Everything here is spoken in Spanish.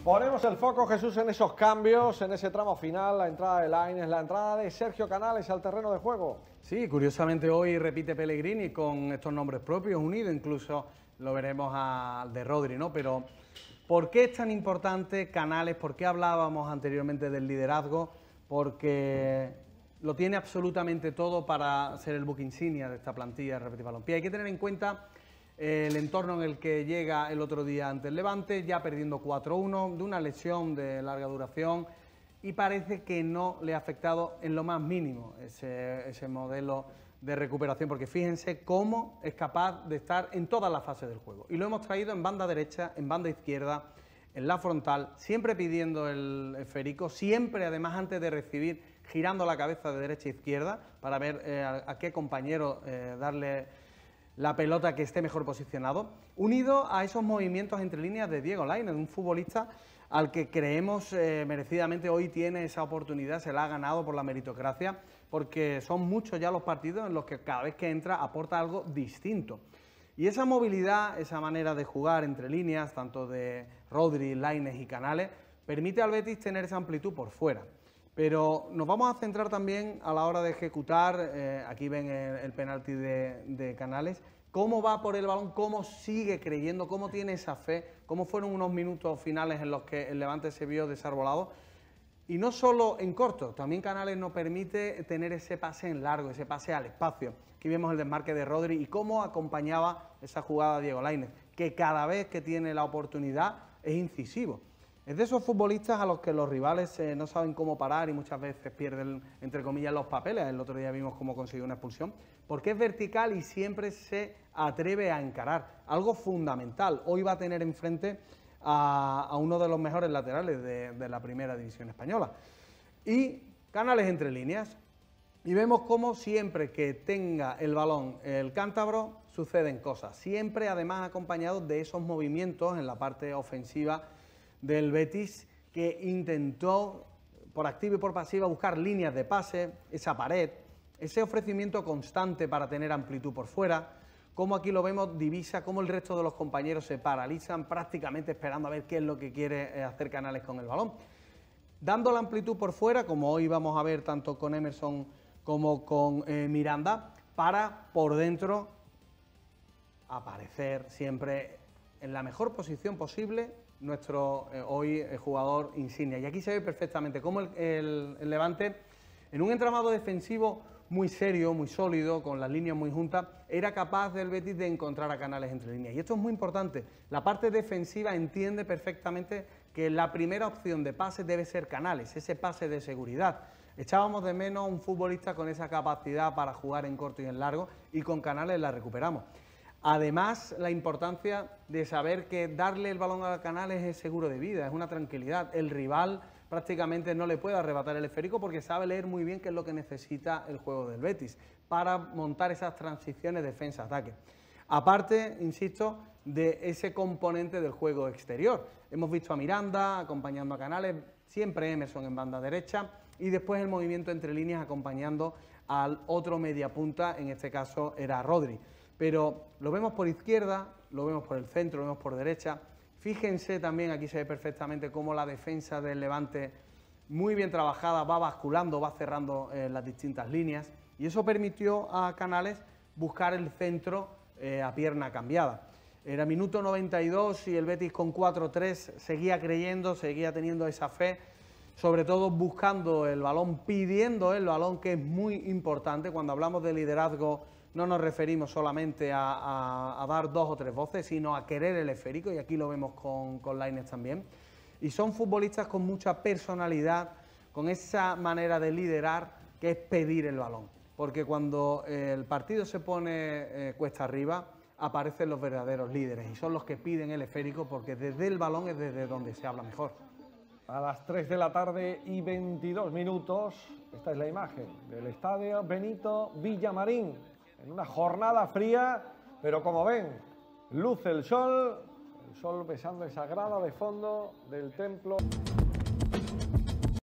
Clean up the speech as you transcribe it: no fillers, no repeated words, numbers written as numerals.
Ponemos el foco, Jesús, en esos cambios, en ese tramo final, la entrada de Lainez, la entrada de Sergio Canales al terreno de juego. Sí, curiosamente hoy repite Pellegrini con estos nombres propios, unidos, incluso lo veremos al de Rodri, ¿no? Pero, ¿por qué es tan importante Canales? ¿Por qué hablábamos anteriormente del liderazgo? Porque lo tiene absolutamente todo para ser el buque insignia de esta plantilla de Repetir Balompié. Hay que tener en cuenta el entorno en el que llega el otro día ante el Levante, ya perdiendo 4-1, de una lesión de larga duración, y parece que no le ha afectado en lo más mínimo ese modelo de recuperación, porque fíjense cómo es capaz de estar en todas las fases del juego. Y lo hemos traído en banda derecha, en banda izquierda, en la frontal, siempre pidiendo el esférico, siempre además antes de recibir, girando la cabeza de derecha a izquierda para ver a qué compañero darle la pelota que esté mejor posicionado, unido a esos movimientos entre líneas de Diego Lainez, un futbolista al que creemos merecidamente hoy tiene esa oportunidad, se la ha ganado por la meritocracia, porque son muchos ya los partidos en los que cada vez que entra aporta algo distinto. Y esa movilidad, esa manera de jugar entre líneas, tanto de Rodri, Lainez y Canales, permite al Betis tener esa amplitud por fuera. Pero nos vamos a centrar también a la hora de ejecutar, aquí ven el penalti de Canales, cómo va por el balón, cómo sigue creyendo, cómo tiene esa fe, cómo fueron unos minutos finales en los que el Levante se vio desarbolado. Y no solo en corto, también Canales nos permite tener ese pase en largo, ese pase al espacio. Aquí vemos el desmarque de Rodri y cómo acompañaba esa jugada Diego Lainez, que cada vez que tiene la oportunidad es incisivo. Es de esos futbolistas a los que los rivales no saben cómo parar y muchas veces pierden, entre comillas, los papeles. El otro día vimos cómo consiguió una expulsión, porque es vertical y siempre se atreve a encarar. Algo fundamental. Hoy va a tener enfrente a uno de los mejores laterales de la primera división española. Y Canales entre líneas. Y vemos cómo siempre que tenga el balón el cántabro suceden cosas. Siempre además acompañados de esos movimientos en la parte ofensiva del Betis, que intentó por activa y por pasiva buscar líneas de pase, esa pared, ese ofrecimiento constante para tener amplitud por fuera, como aquí lo vemos, divisa, cómo el resto de los compañeros se paralizan prácticamente esperando a ver qué es lo que quiere hacer Canales con el balón. Dando la amplitud por fuera, como hoy vamos a ver tanto con Emerson como con Miranda, para por dentro aparecer siempre en la mejor posición posible nuestro hoy jugador insignia. Y aquí se ve perfectamente cómo el Levante, en un entramado defensivo muy serio, muy sólido, con las líneas muy juntas, era capaz del Betis de encontrar a Canales entre líneas. Y esto es muy importante. La parte defensiva entiende perfectamente que la primera opción de pase debe ser Canales, ese pase de seguridad. Echábamos de menos a un futbolista con esa capacidad para jugar en corto y en largo, y con Canales la recuperamos. Además, la importancia de saber que darle el balón a Canales es seguro de vida, es una tranquilidad. El rival prácticamente no le puede arrebatar el esférico porque sabe leer muy bien qué es lo que necesita el juego del Betis para montar esas transiciones defensa-ataque. Aparte, insisto, de ese componente del juego exterior. Hemos visto a Miranda acompañando a Canales, siempre Emerson en banda derecha, y después el movimiento entre líneas acompañando al otro mediapunta, en este caso era Rodri. Pero lo vemos por izquierda, lo vemos por el centro, lo vemos por derecha. Fíjense también, aquí se ve perfectamente cómo la defensa del Levante, muy bien trabajada, va basculando, va cerrando las distintas líneas. Y eso permitió a Canales buscar el centro a pierna cambiada. Era minuto 92 y el Betis con 4-3 seguía creyendo, seguía teniendo esa fe, sobre todo buscando el balón, pidiendo el balón, que es muy importante. Cuando hablamos de liderazgo no nos referimos solamente a dar dos o tres voces, sino a querer el esférico, y aquí lo vemos con Lainez también. Y son futbolistas con mucha personalidad, con esa manera de liderar que es pedir el balón. Porque cuando el partido se pone cuesta arriba, aparecen los verdaderos líderes y son los que piden el esférico, porque desde el balón es desde donde se habla mejor. A las 3 de la tarde y 22 minutos, esta es la imagen del estadio Benito Villamarín, en una jornada fría, pero como ven, luce el sol besando esa grada de fondo del templo.